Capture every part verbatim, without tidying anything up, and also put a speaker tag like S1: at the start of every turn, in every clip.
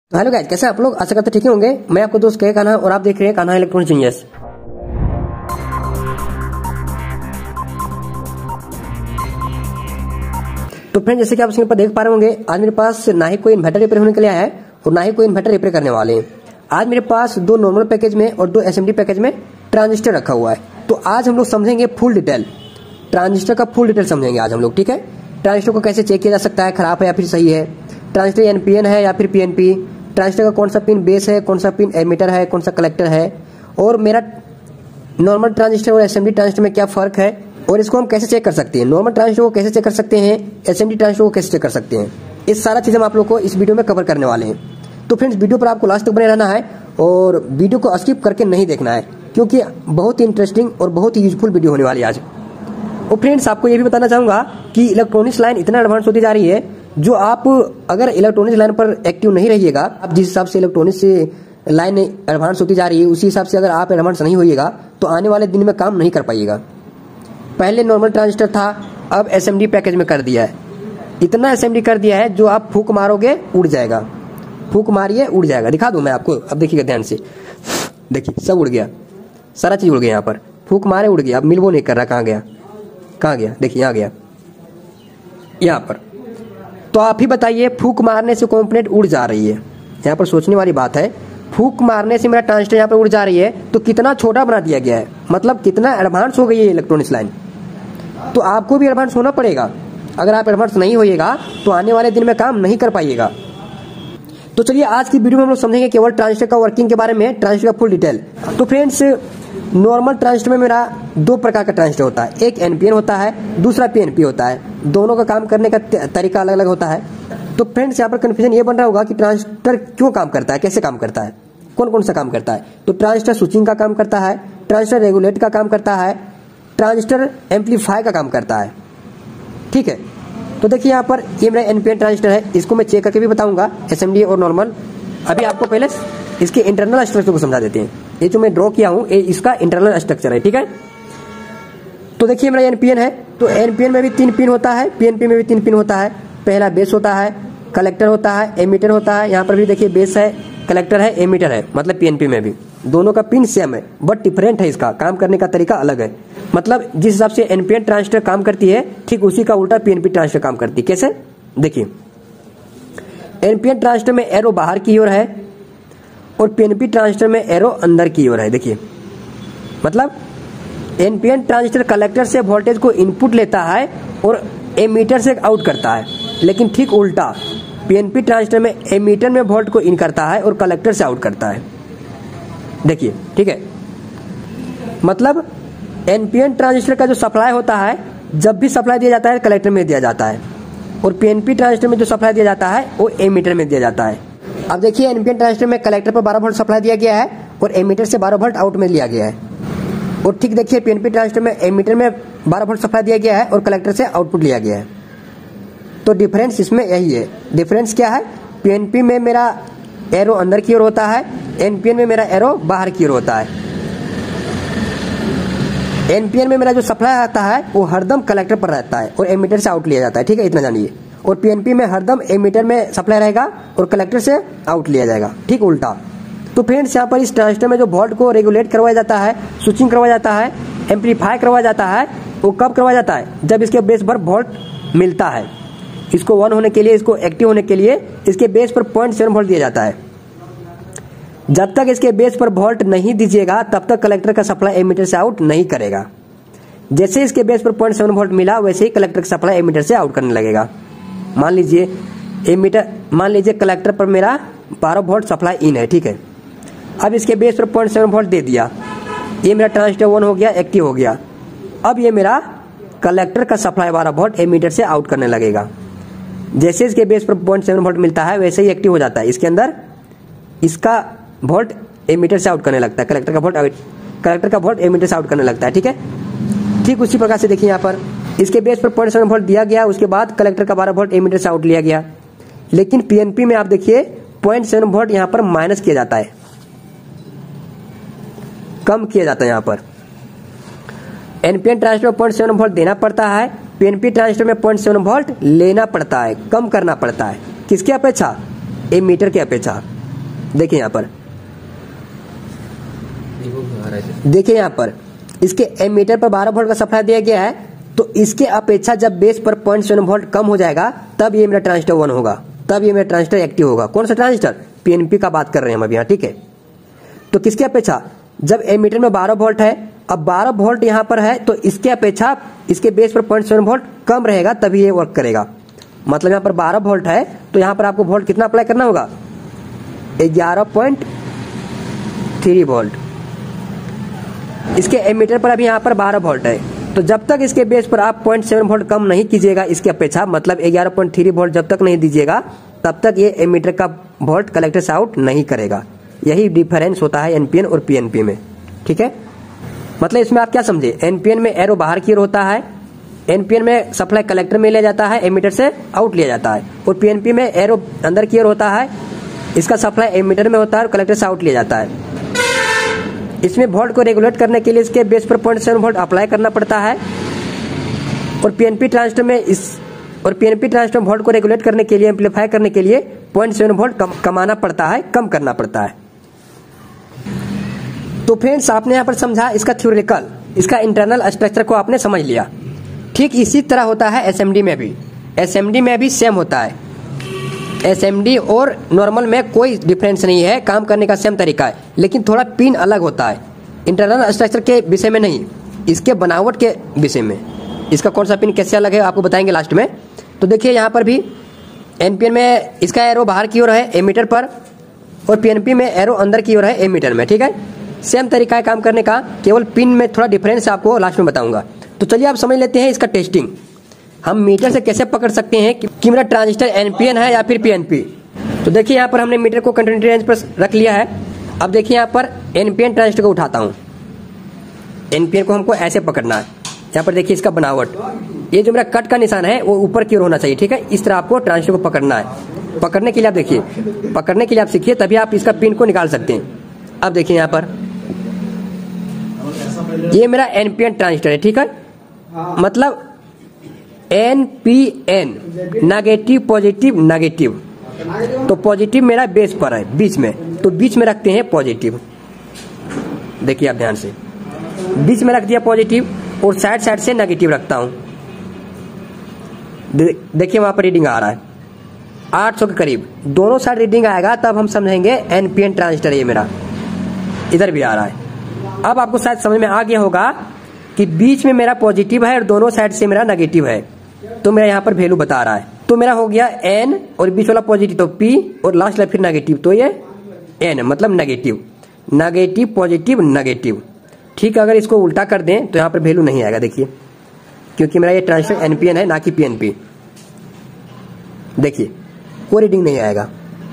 S1: तो hello guys, कैसे आप लोग? आशा करते ठीक ही होंगे। मैं आपको दोस्त के कान्हा और आप देख रहे हैं कान्हा इलेक्ट्रॉनिक्स इंजीनियर्स। तो फ्रेंड, जैसे कि आप स्क्रीन पर देख पा रहे होंगे, आज मेरे पास ना ही कोई इन्वर्टर रिपेयर होने के लिए आया है और ना ही कोई इन्वर्टर रिपेयर करने वाले हैं। आज मेरे पास दो नॉर्मल पैकेज में और दो एसएमडी पैकेज में ट्रांजिस्टर रखा हुआ है। तो आज हम लोग समझेंगे फुल डिटेल, ट्रांजिस्टर का फुल डिटेल समझेंगे आज हम लोग। ठीक है, ट्रांजिस्टर को कैसे चेक किया जा सकता है, खराब है या फिर सही है, ट्रांजिस्टर एनपीएन है या फिर पीएनपी, ट्रांजिस्टर का कौन सा पिन बेस है, कौन सा पिन एमीटर है, कौन सा कलेक्टर है, और मेरा नॉर्मल ट्रांजिस्टर और एसएमडी ट्रांजिस्टर में क्या फर्क है, और इसको हम कैसे चेक कर सकते हैं, नॉर्मल ट्रांजिस्टर को कैसे चेक कर सकते हैं, एसएमडी ट्रांजिस्टर को कैसे चेक कर सकते हैं। इस सारा चीज हम आप लोग को इस वीडियो में कवर करने वाले हैं। तो फ्रेंड्स, वीडियो पर आपको लास्ट तक बने रहना है और वीडियो को स्किप करके नहीं देखना है, क्योंकि बहुत ही इंटरेस्टिंग और बहुत ही यूजफुल वीडियो होने वाली है आज। और फ्रेंड्स, आपको ये भी बताना चाहूंगा कि इलेक्ट्रॉनिक्स लाइन इतना एडवांस होती जा रही है, जो आप अगर इलेक्ट्रॉनिक्स लाइन पर एक्टिव नहीं रहिएगा, आप जिस हिसाब से इलेक्ट्रॉनिक्स से लाइन एडवांस होती जा रही है उसी हिसाब से अगर आप एडवांस नहीं होइएगा तो आने वाले दिन में काम नहीं कर पाइएगा। पहले नॉर्मल ट्रांजिस्टर था, अब एसएमडी पैकेज में कर दिया है। इतना एसएमडी कर दिया है जो आप फूक मारोगे उड़ जाएगा, फूक मारिए उड़ जाएगा। दिखा दूं मैं आपको, अब देखिएगा ध्यान से, देखिए सब उड़ गया, सारा चीज उड़ गया। यहाँ पर फूक मारे उड़ गया, अब मिल वो नहीं कर रहा, कहाँ गया कहाँ गया, देखिए यहाँ गया, यहाँ पर। तो आप ही बताइए, फूक मारने से कंपोनेंट उड़ जा रही है, यहाँ पर सोचने वाली बात है। फूक मारने से मेरा ट्रांजिस्टर यहाँ पर उड़ जा रही है, तो कितना छोटा बना दिया गया है, मतलब कितना एडवांस हो गई है इलेक्ट्रॉनिक्स लाइन। तो आपको भी एडवांस होना पड़ेगा। अगर आप एडवांस नहीं होइएगा तो आने वाले दिन में काम नहीं कर पाइएगा। तो चलिए, आज की वीडियो में हम लोग समझेंगे केवल ट्रांजिस्टर का वर्किंग के बारे में, ट्रांजिस्टर का फुल डिटेल। तो फ्रेंड्स, नॉर्मल ट्रांजिस्टर में मेरा दो प्रकार का ट्रांजिस्टर होता है, एक एनपीएन होता है, दूसरा पीएनपी होता है। दोनों का काम करने का तरीका अलग अलग होता है। तो फ्रेंड्स, यहाँ पर कंफ्यूजन ये बन रहा होगा कि ट्रांजिस्टर क्यों काम करता है, कैसे काम करता है, कौन कौन सा काम करता है। तो ट्रांजिस्टर स्विचिंग का काम करता है, ट्रांजिस्टर रेगुलेट का काम करता है, ट्रांजिस्टर एम्पलीफाई का काम करता है। ठीक है, तो देखिए यहाँ पर ये मेरा एनपीएन ट्रांजिस्टर है, इसको मैं चेक करके भी बताऊंगा, एसएमडी और नॉर्मल। अभी आपको पहले इसके इंटरनल स्ट्रक्चर को समझा देते हैं। ये जो मैं ड्रॉ किया हूं, ये इसका इंटरनल स्ट्रक्चर है। ठीक है, तो देखिए मेरा एनपीएन है, तो एनपीएन में भी तीन पिन होता है, पीएनपी में भी तीन पिन होता है। पहला बेस होता है, कलेक्टर होता है, एमीटर होता है। यहाँ पर भी देखिए बेस है, कलेक्टर है, एमीटर है, मतलब पीएनपी में भी दोनों का पिन सेम है, बट डिफरेंट है, इसका काम करने का तरीका अलग है। मतलब जिस हिसाब से एनपीएन ट्रांजिस्टर काम करती है, ठीक उसी का उल्टा पीएनपी ट्रांजिस्टर काम करती है। कैसे? देखिए, एनपीएन ट्रांजिस्टर में एरो बाहर की ओर है और पीएनपी ट्रांजिस्टर में एरो अंदर की ओर है। देखिए, मतलब एनपीएन ट्रांजिस्टर कलेक्टर से वोल्टेज को इनपुट लेता है और एमीटर से आउट करता है, लेकिन ठीक उल्टा पीएनपी ट्रांजिस्टर में एमीटर में वोल्ट को इन करता है और कलेक्टर से आउट करता है। देखिए, ठीक है, मतलब एनपीएन ट्रांजिस्टर का जो सप्लाई होता है, जब भी सप्लाई दिया जाता है कलेक्टर में दिया जाता है, और पीएनपी ट्रांजिस्टर में जो सप्लाई दिया जाता है वो एमीटर में दिया जाता है। अब देखिए, एनपीएन ट्रांजिस्टर में कलेक्टर पर बारह वोल्ट सप्लाई दिया गया है और एमीटर से बारह वोल्ट आउट में लिया गया है। और ठीक देखिए, पीएनपी ट्रांजिस्टर में एमीटर में बारह वोल्ट सप्लाई दिया गया है और कलेक्टर से आउटपुट लिया गया है। तो डिफरेंस इसमें यही है। डिफरेंस क्या है? पीएनपी में मेरा एरो अंदर की ओर होता है, एनपीएन में मेरा एरो बाहर की ओर होता है। एनपीएन में मेरा जो सप्लाई आता है वो हरदम कलेक्टर पर रहता है और एमीटर से आउट लिया जाता है। ठीक है, इतना जानिए। और पीएनपी में हरदम एमीटर में सप्लाई रहेगा और कलेक्टर से आउट लिया जाएगा, ठीक उल्टा। तो फ्रेंड्स, यहाँ पर इस ट्रांजिस्टर में जो वोल्ट को रेगुलेट करवाया जाता है, स्विचिंग करवाया जाता है, एम्पलीफाई करवाया जाता है, वो कब करवाया जाता है? जब इसके बेस पर वोल्ट मिलता है। इसको वन होने के लिए, इसको एक्टिव होने के लिए इसके बेस पर पॉइंट सेवन वोल्ट दिया जाता है। जब तक इसके बेस पर वोल्ट नहीं दीजिएगा तब तक कलेक्टर का सप्लाई एमीटर से आउट नहीं करेगा। जैसे इसके बेस पर पॉइंट सेवन वोल्ट मिला, वैसे ही कलेक्टर का सप्लाई एमीटर से आउट करने लगेगा। मान लीजिए एमीटर, मान लीजिए कलेक्टर पर मेरा बारह वोल्ट सप्लाई इन है। ठीक है, अब इसके बेस पर पॉइंट सेवन वोल्ट दे दिया, ये मेरा ट्रांजिस्टर वन हो गया, एक्टिव हो गया। अब ये मेरा कलेक्टर का सप्लाई बारह वोल्ट एमीटर से आउट करने लगेगा। जैसे इसके बेस पर पॉइंट सेवन वोल्ट मिलता है वैसे ही एक्टिव हो जाता है। इसके अंदर इसका वोल्ट एमीटर से आउट करने लगता है, कलेक्टर का वोल्ट कलेक्टर का वोल्ट एमीटर से आउट करने लगता है। ठीक है, ठीक उसी प्रकार से देखिए, यहाँ पर इसके बेस पर पॉइंट सेवन वोल्ट दिया गया, उसके बाद कलेक्टर का बारह वोल्ट एमीटर से आउट लिया गया। लेकिन पीएनपी में आप देखिए पॉइंट सेवन वोल्ट यहाँ पर माइनस किया जाता है, कम किया जाता है। यहाँ पर एनपीएन ट्रांजिस्टर में पॉइंट सेवन वोल्ट देना पड़ता है, पीएनपी ट्रांजिस्टर में पॉइंट सेवन वोल्ट लेना पड़ता है, कम करना पड़ता है। किसके अपेक्षा? एमीटर की अपेक्षा। देखिए यहाँ पर, देखिए यहाँ पर इसके एमीटर पर बारह वोल्ट का सप्लाई दिया गया है, तो इसके अपेक्षा जब बेस पर पॉइंट सेवन वोल्ट कम हो जाएगा तब ये मेरा ट्रांजिस्टर वन होगा, तब ये मेरा ट्रांजिस्टर एक्टिव होगा। कौन सा ट्रांजिस्टर? पीएनपी का बात कर रहे हैं हम अभी यहाँ, ठीक है। तो किसके अपेक्षा? जब एमीटर में बारह वोल्ट है, अब बारह वोल्ट यहाँ पर है, तो इसके अपेक्षा इसके बेस पर पॉइंट सेवन वोल्ट कम रहेगा तभी ये वर्क करेगा। मतलब यहाँ पर बारह वोल्ट है तो यहाँ पर आपको वोल्ट कितना अप्लाई करना होगा? ग्यारह पॉइंट थ्री वोल्ट। इसके एमीटर पर अभी यहाँ पर बारह वोल्ट है, तो जब तक इसके बेस पर आप पॉइंट सेवन वोल्ट कम नहीं कीजिएगा इसके अपेक्षा, मतलब ग्यारह पॉइंट थ्री वोल्ट जब तक नहीं दीजिएगा तब तक ये एमीटर का वोल्ट कलेक्टर से आउट नहीं करेगा। यही डिफरेंस होता है एनपीएन और पीएनपी में, ठीक है। मतलब इसमें आप क्या समझे? एनपीएन में एरो बाहर की ओर होता है, एनपीएन में सप्लाई कलेक्टर में लिया जाता है, एमीटर से आउट लिया जाता है, और पीएनपी में एरो अंदर की ओर होता है, इसका सप्लाई एमीटर में होता है और कलेक्टर से आउट लिया जाता है। इसमें वोल्ट को रेगुलेट करने के लिए इसके बेस पर पॉइंट सेवन वोल्ट अप्लाई करना पड़ता है, और पीएनपी ट्रांजिस्टर में इस और पीएनपी ट्रांजिस्टर वोल्ट को रेगुलेट करने के लिए, एम्पलीफाई करने के लिए पॉइंट सेवन वोल्ट कम, कमाना पड़ता है, कम करना पड़ता है। तो फ्रेंड्स आपने यहाँ पर समझा इसका थ्योरेटिकल, इसका इंटरनल स्ट्रक्चर को आपने समझ लिया। ठीक इसी तरह होता है एसएमडी में भी, एसएमडी में भी सेम होता है। एसएमडी और नॉर्मल में कोई डिफरेंस नहीं है, काम करने का सेम तरीका है, लेकिन थोड़ा पिन अलग होता है। इंटरनल स्ट्रक्चर के विषय में नहीं, इसके बनावट के विषय में। इसका कौन सा पिन कैसे अलग है आपको बताएंगे लास्ट में। तो देखिए यहाँ पर भी एनपीएन में इसका एरो बाहर की ओर है एमीटर पर, और पीएनपी में एरो अंदर की ओर है एमीटर में, ठीक है। सेम तरीका है काम करने का, केवल पिन में थोड़ा डिफरेंस आपको लास्ट में बताऊंगा। तो चलिए आप समझ लेते हैं इसका टेस्टिंग। हम मीटर से कैसे पकड़ सकते हैं कि, कि मेरा ट्रांजिस्टर एनपीएन है या फिर पीएनपी। तो देखिए यहाँ पर हमने मीटर को कंटिन्यूटी रेंज पर रख लिया है। अब देखिए यहाँ पर एनपीएन ट्रांजिस्टर को उठाता हूँ, एनपीएन को हमको ऐसे पकड़ना है। यहाँ पर देखिए इसका बनावट, ये जो मेरा कट का निशान है वो ऊपर की ओर होना चाहिए, ठीक है। इस तरह आपको ट्रांजिस्टर को पकड़ना है। पकड़ने के लिए आप देखिए, पकड़ने के लिए आप सीखिए, तभी आप इसका पिन को निकाल सकते हैं। अब देखिए यहाँ पर ये मेरा एनपीएन ट्रांजिस्टर है, ठीक है। मतलब एनपीएन, नेगेटिव पॉजिटिव नेगेटिव, तो पॉजिटिव मेरा बेस पर है बीच में, तो बीच में रखते हैं पॉजिटिव। देखिए आप ध्यान से, बीच में रख दिया पॉजिटिव और साइड साइड से नेगेटिव रखता हूं। दे, देखिए वहां पर रीडिंग आ रहा है आठ सौ के करीब, दोनों साइड रीडिंग आएगा तब हम समझेंगे एनपीएन ट्रांजिस्टर ये मेरा। इधर भी आ रहा है। अब आपको शायद समझ में आ गया होगा कि बीच में मेरा पॉजिटिव है और दोनों साइड से मेरा नेगेटिव है, तो मेरा यहाँ पर वैल्यू बता रहा है। तो मेरा हो गया एन और बीच वाला पॉजिटिव तो पी और लास्ट वाला फिर नेगेटिव, तो ये एन मतलब नेगेटिव, नेगेटिव पॉजिटिव नेगेटिव, ठीक है। अगर इसको उल्टा कर दें तो यहाँ पर वैल्यू नहीं आएगा, देखिए, क्योंकि मेरा ये ट्रांजिस्टर एनपीएन है ना कि पीएनपी। देखिए कोई रीडिंग नहीं आएगा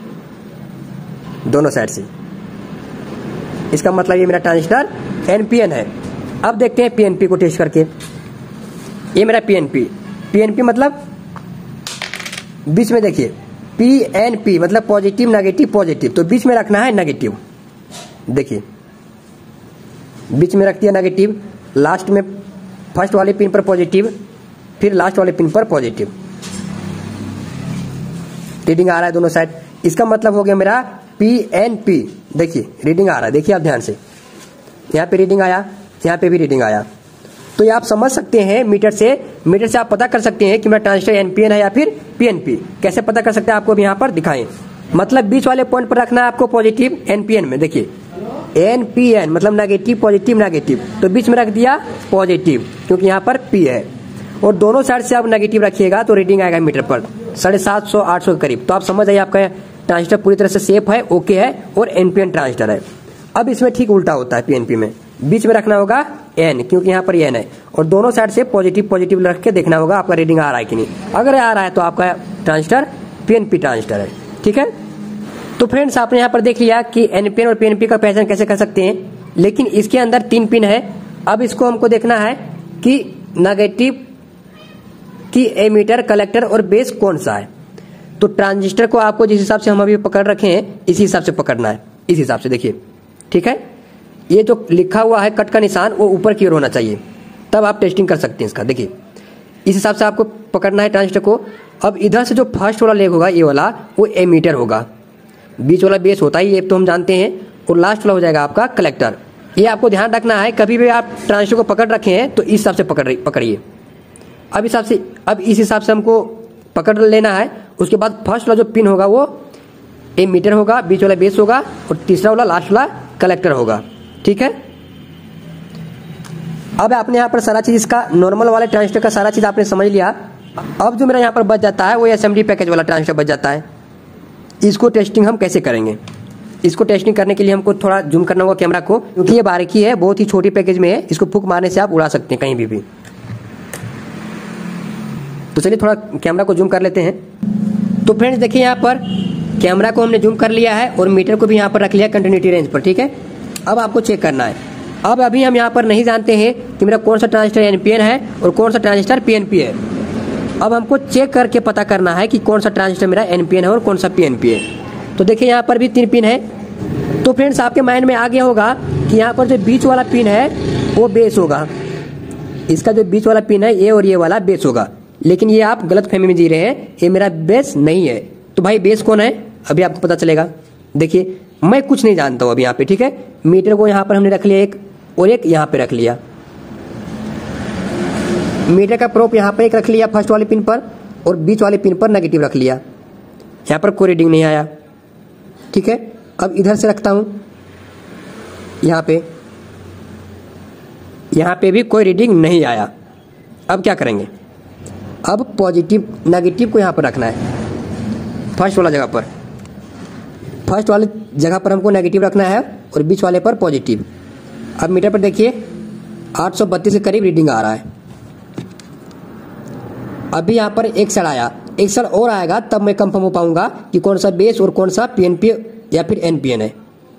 S1: दोनों साइड से, इसका मतलब ये मेरा ट्रांजिस्टर एनपीएन है। अब देखते हैं पीएनपी को टेस्ट करके। ये मेरा पीएनपी, पीएनपी मतलब बीच में देखिए पीएनपी मतलब पॉजिटिव नेगेटिव पॉजिटिव, तो बीच में रखना है नेगेटिव। देखिए बीच में रख दिया नेगेटिव, लास्ट में फर्स्ट वाले पिन पर पॉजिटिव, फिर लास्ट वाले पिन पर पॉजिटिव। रीडिंग आ रहा है दोनों साइड, इसका मतलब हो गया मेरा पीएनपी। देखिए रीडिंग आ रहा है, देखिए आप ध्यान से, यहाँ पे रीडिंग आया, यहाँ पे भी रीडिंग आया। तो ये आप समझ सकते हैं मीटर से, मीटर से आप पता कर सकते हैं कि मेरा ट्रांजिस्टर एनपीएन है या फिर पीएनपी। कैसे पता कर सकते हैं आपको भी यहाँ पर दिखाएं। मतलब बीच वाले पॉइंट पर रखना है आपको पॉजिटिव एनपीएन में। देखिए एनपीएन मतलब नेगेटिव पॉजिटिव नेगेटिव, तो बीच में रख दिया पॉजिटिव क्योंकि यहाँ पर पी है, और दोनों साइड से आप नेगेटिव रखिएगा तो रीडिंग आएगा मीटर पर साढ़े सात सौ आठ सौ के करीब। तो आप समझ जाइए आपका ट्रांजिस्टर पूरी तरह से सेफ है, ओके है और एनपीएन ट्रांजिस्टर है। अब इसमें ठीक उल्टा होता है, पीएनपी में बीच में रखना होगा एन क्योंकि यहाँ पर एन है, और दोनों साइड से पॉजिटिव पॉजिटिव रख के देखना होगा आपका रीडिंग आ रहा है कि नहीं। अगर आ रहा है तो आपका ट्रांजिस्टर पीएनपी ट्रांजिस्टर है, ठीक है। तो फ्रेंड्स आपने यहाँ पर देख लिया कि एनपीएन और पीएनपी का पहचान कैसे कर सकते हैं, लेकिन इसके अंदर तीन पिन है। अब इसको हमको देखना है कि नेगेटिव की एमीटर कलेक्टर और बेस कौन सा है। तो ट्रांजिस्टर को आपको जिस हिसाब से हम अभी पकड़ रखे हैं इसी हिसाब से पकड़ना है, इस हिसाब से देखिए, ठीक है। ये जो लिखा हुआ है कट का निशान वो ऊपर की ओर होना चाहिए, तब आप टेस्टिंग कर सकते हैं इसका। देखिए इस हिसाब से आपको पकड़ना है ट्रांजिस्टर को। अब इधर से जो फर्स्ट वाला लेग होगा ये वाला, वो एमीटर होगा, बीच वाला बेस होता ही ये तो हम जानते हैं, और लास्ट वाला हो जाएगा आपका कलेक्टर। ये आपको ध्यान रखना है, कभी भी आप ट्रांजिस्टर को पकड़ रखे हैं तो इस हिसाब से पकड़ पकड़िए। अब हिसाब से अब इस हिसाब से हमको पकड़ लेना है। उसके बाद फर्स्ट वाला जो पिन होगा वो एमीटर होगा, बीच वाला बेस होगा, और तीसरा वाला लास्ट वाला कलेक्टर होगा। ठीक है, अब आपने यहाँ पर सारा चीज इसका नॉर्मल वाले ट्रांजिस्टर का सारा चीज आपने समझ लिया। अब जो मेरा यहाँ पर बच जाता है वो एसएमडी पैकेज वाला ट्रांजिस्टर बच जाता है। इसको टेस्टिंग हम कैसे करेंगे? इसको टेस्टिंग करने के लिए हमको थोड़ा जूम करना होगा कैमरा को, क्योंकि ये बारीकी है, बहुत ही छोटी पैकेज में है। इसको फूंक मारने से आप उड़ा सकते हैं कहीं भी भी। तो चलिए थोड़ा कैमरा को जूम कर लेते हैं। तो फ्रेंड्स देखिए, यहाँ पर कैमरा को हमने जूम कर लिया है और मीटर को भी यहाँ पर रख लिया कंटिन्यूटी रेंज पर। ठीक है, अब आपको चेक करना है। अब अभी हम यहाँ पर नहीं जानते हैं कि मेरा कौन सा ट्रांजिस्टर एनपीएन है और कौन सा ट्रांजिस्टर पीएनपी है। अब हमको चेक करके पता करना है कि कौन सा ट्रांजिस्टर मेरा एनपीएन है और कौन सा पीएनपी है। तो देखिए यहाँ पर भी तीन पिन है। तो फ्रेंड्स आपके माइंड में आ गया होगा कि यहाँ पर जो बीच वाला पिन है वो बेस होगा। इसका जो बीच वाला पिन है ये और ये वाला बेस होगा, लेकिन ये आप गलत फहमी में जी रहे हैं, ये मेरा बेस नहीं है। तो भाई बेस कौन है अभी आपको पता चलेगा। देखिए मैं कुछ नहीं जानता हूँ अभी यहाँ पे। ठीक है, मीटर को यहाँ पर हमने रख लिया एक, और एक यहाँ पे रख लिया। मीटर का प्रोप यहाँ पे एक रख लिया फर्स्ट वाले पिन पर, और बीच वाले पिन पर नेगेटिव रख लिया। यहाँ पर कोई रीडिंग नहीं आया। ठीक है, अब इधर से रखता हूँ यहाँ पे, यहाँ पे भी कोई रीडिंग नहीं आया। अब क्या करेंगे? अब पॉजिटिव नेगेटिव को यहाँ पर रखना है फर्स्ट वाला जगह पर। फर्स्ट वाले जगह पर हमको नेगेटिव रखना है और बीच वाले पर पॉजिटिव। अब मीटर पर देखिए आठ सौ बत्तीस के करीब रीडिंग आ रहा है। अभी यहाँ पर एक सड़ आया, एक सड़ और आएगा तब मैं कंफर्म हो पाऊंगा कि कौन सा बेस और कौन सा पीएनपी या फिर एनपीएन है।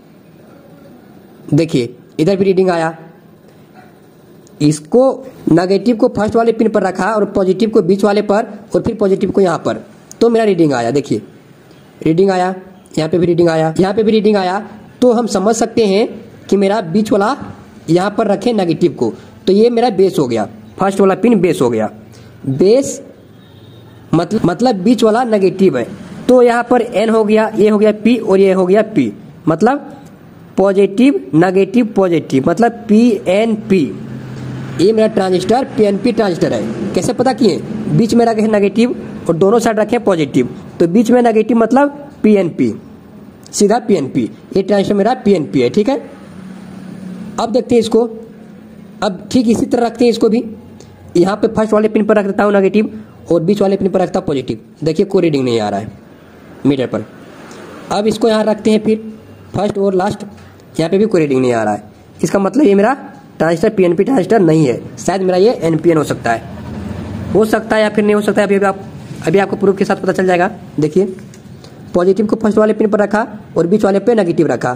S1: देखिए इधर भी रीडिंग आया। इसको नेगेटिव को फर्स्ट वाले पिन पर रखा और पॉजिटिव को बीच वाले पर और फिर पॉजिटिव को यहाँ पर, तो मेरा रीडिंग आया। देखिए रीडिंग आया, यहाँ पे भी रीडिंग आया, यहाँ पे भी रीडिंग आया। तो हम समझ सकते हैं कि मेरा बीच वाला यहाँ पर रखे नेगेटिव को, तो ये मेरा बेस हो गया। फर्स्ट वाला पिन बेस हो गया। बेस मतलब मतलब बीच वाला नेगेटिव है, तो यहाँ पर एन हो गया, ये हो गया पी और ये हो गया पी, मतलब पॉजिटिव नेगेटिव पॉजिटिव, मतलब पी एन पी। ये मेरा ट्रांजिस्टर पीएनपी ट्रांजिस्टर है। कैसे पता किए? बीच में रखे नेगेटिव और दोनों साइड रखे पॉजिटिव, तो बीच में नेगेटिव मतलब पीएनपी, सीधा पीएनपी। ये ट्रांजिस्टर मेरा पीएनपी है। ठीक है, अब देखते हैं इसको। अब ठीक इसी तरह रखते हैं इसको भी। यहाँ पे फर्स्ट वाले पिन पर रख देता हूँ नेगेटिव और बीच वाले पिन पर रखता हूँ पॉजिटिव। देखिए कोई रीडिंग नहीं आ रहा है मीटर पर। अब इसको यहाँ रखते हैं फिर फर्स्ट और लास्ट, यहाँ पे भी कोई रीडिंग नहीं आ रहा है। इसका मतलब ये मेरा ट्रांजिस्टर पीएनपी ट्रांजिस्टर नहीं है, शायद मेरा ये एनपीएन हो सकता है। हो सकता है या फिर नहीं हो सकता है, अभी आप अभी आपको प्रूफ के साथ पता चल जाएगा। देखिए पॉजिटिव को फर्स्ट वाले पिन पर रखा और बीच वाले पे नेगेटिव रखा,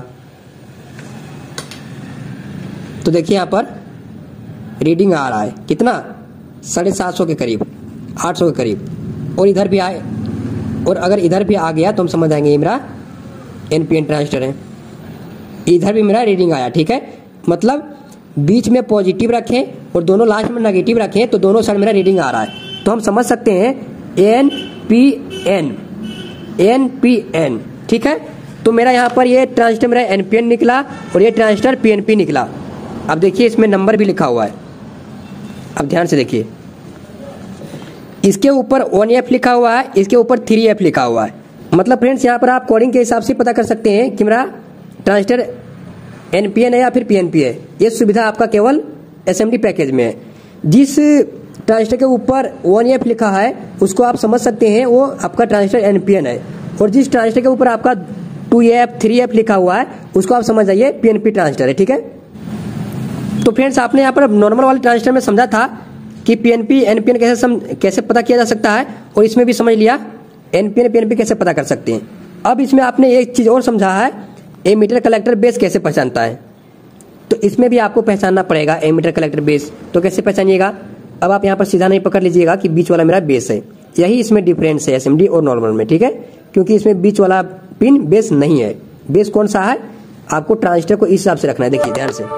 S1: तो देखिए यहाँ पर रीडिंग आ रहा है कितना, साढ़े सात सौ के करीब, आठ सौ के करीब। और इधर भी आए, और अगर इधर भी आ गया तो हम समझ जाएंगे ये मेरा एनपीएन ट्रांजिस्टर है। इधर भी मेरा रीडिंग आया। ठीक है, मतलब बीच में पॉजिटिव रखें और दोनों लास्ट में नेगेटिव रखें तो दोनों साइड मेरा रीडिंग आ रहा है। तो हम समझ सकते हैं N P N, N P N. ठीक है, तो मेरा यहाँ पर ये ट्रांजिस्टर मेरा एनपीएन निकला और ये ट्रांजिस्टर पीएनपी निकला। अब देखिए इसमें नंबर भी लिखा हुआ है। अब ध्यान से देखिए, इसके ऊपर वन एफ लिखा हुआ है, इसके ऊपर थ्री एफ लिखा हुआ है। मतलब फ्रेंड्स यहाँ पर आप कोडिंग के हिसाब से पता कर सकते हैं कि मेरा ट्रांजिस्टर एनपीएन है या फिर पीएनपी है। ये सुविधा आपका केवल एसएमडी पैकेज में है। जिस ट्रांजिस्टर के ऊपर वन एफ लिखा है उसको आप समझ सकते हैं वो आपका ट्रांजिस्टर एनपीएन है, और जिस ट्रांजिस्टर के ऊपर आपका टू एफ थ्री एफ लिखा हुआ है उसको आप समझ जाइए पीएनपी ट्रांजिस्टर है। ठीक है, तो फ्रेंड्स आपने यहाँ पर नॉर्मल वाले ट्रांजिस्टर में समझा था कि पीएनपी एनपीएन कैसे सम, कैसे पता किया जा सकता है, और इसमें भी समझ लिया एनपीएन पीएनपी कैसे पता कर सकते हैं। अब इसमें आपने एक चीज और समझा है, एमीटर कलेक्टर बेस कैसे पहचानता है। तो इसमें भी आपको पहचानना पड़ेगा एमीटर कलेक्टर बेस। तो कैसे पहचानिएगा? अब आप यहाँ पर सीधा नहीं पकड़ लीजिएगा कि बीच वाला मेरा बेस है। यही इसमें डिफरेंस है एसएमडी और नॉर्मल में। ठीक है, क्योंकि इसमें बीच वाला पिन बेस नहीं है। बेस कौन सा है आपको ट्रांजिस्टर को इस हिसाब से रखना है। देखिए ध्यान से,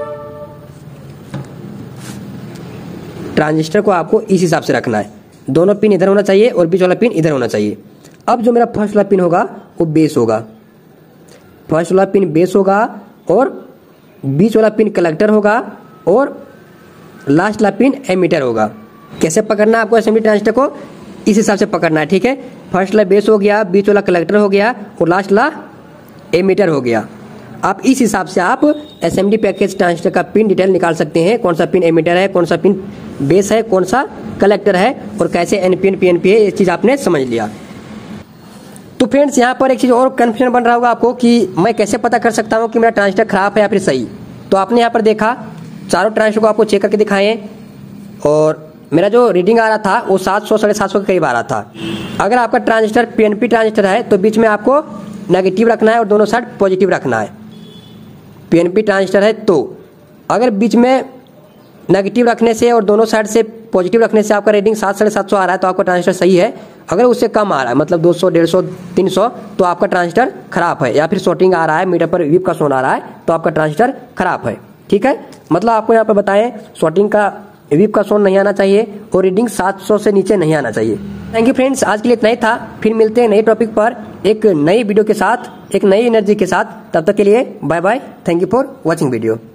S1: ट्रांजिस्टर को आपको इस हिसाब से रखना है। दोनों पिन इधर होना चाहिए और बीच वाला पिन इधर होना चाहिए। अब जो मेरा फर्स्ट वाला पिन होगा वो बेस होगा, फर्स्ट वाला पिन बेस होगा और बीच वाला पिन कलेक्टर होगा और लास्ट वाला पिन एमीटर होगा। कैसे पकड़ना है आपको एसएमडी ट्रांजिस्टर को, इस हिसाब से पकड़ना है, ठीक है। फर्स्ट वाला बेस हो गया, बीच वाला कलेक्टर हो गया और लास्ट वाला एमीटर हो गया। आप इस हिसाब से आप एसएमडी पैकेज ट्रांजिस्टर का पिन डिटेल निकाल सकते हैं, कौन सा पिन एमीटर है, कौन सा पिन बेस है, कौन सा कलेक्टर है और कैसे एनपीएन पीएनपी है, ये चीज आपने समझ लिया। तो फ्रेंड्स यहाँ पर एक चीज और कंफ्यूजन बन रहा होगा आपको कि मैं कैसे पता कर सकता हूँ कि मेरा ट्रांजिस्टर खराब है या फिर सही। तो आपने यहाँ पर देखा चारों ट्रांजिस्टर को आपको चेक करके दिखाएं और मेरा जो रीडिंग आ रहा था वो सात सौ साढ़े सात सौ के करीब आ रहा था। अगर आपका ट्रांजिस्टर पीएनपी ट्रांजिस्टर है तो बीच में आपको नेगेटिव रखना है और दोनों साइड पॉजिटिव रखना है। पीएनपी ट्रांजिस्टर है तो अगर बीच में नेगेटिव रखने से और दोनों साइड से पॉजिटिव रखने से आपका रीडिंग सात साढ़े सात सौ आ रहा है तो आपका ट्रांजिस्टर सही है। अगर उससे कम आ रहा है मतलब दो सौ डेढ़ सौ तीन सौ तो आपका ट्रांजिस्टर खराब है, या फिर शॉर्टिंग आ रहा है, मीटर पर वीप का सोन आ रहा है तो आपका ट्रांजिस्टर खराब है, ठीक है। मतलब आपको यहाँ पर बताएं शॉर्टिंग का वीप का सोन नहीं आना चाहिए और रीडिंग सात सौ से नीचे नहीं आना चाहिए। थैंक यू फ्रेंड्स, आज के लिए इतना ही था। फिर मिलते हैं नए टॉपिक पर एक नई वीडियो के साथ, एक नई एनर्जी के साथ। तब तक के लिए bye bye. Thank you for watching video.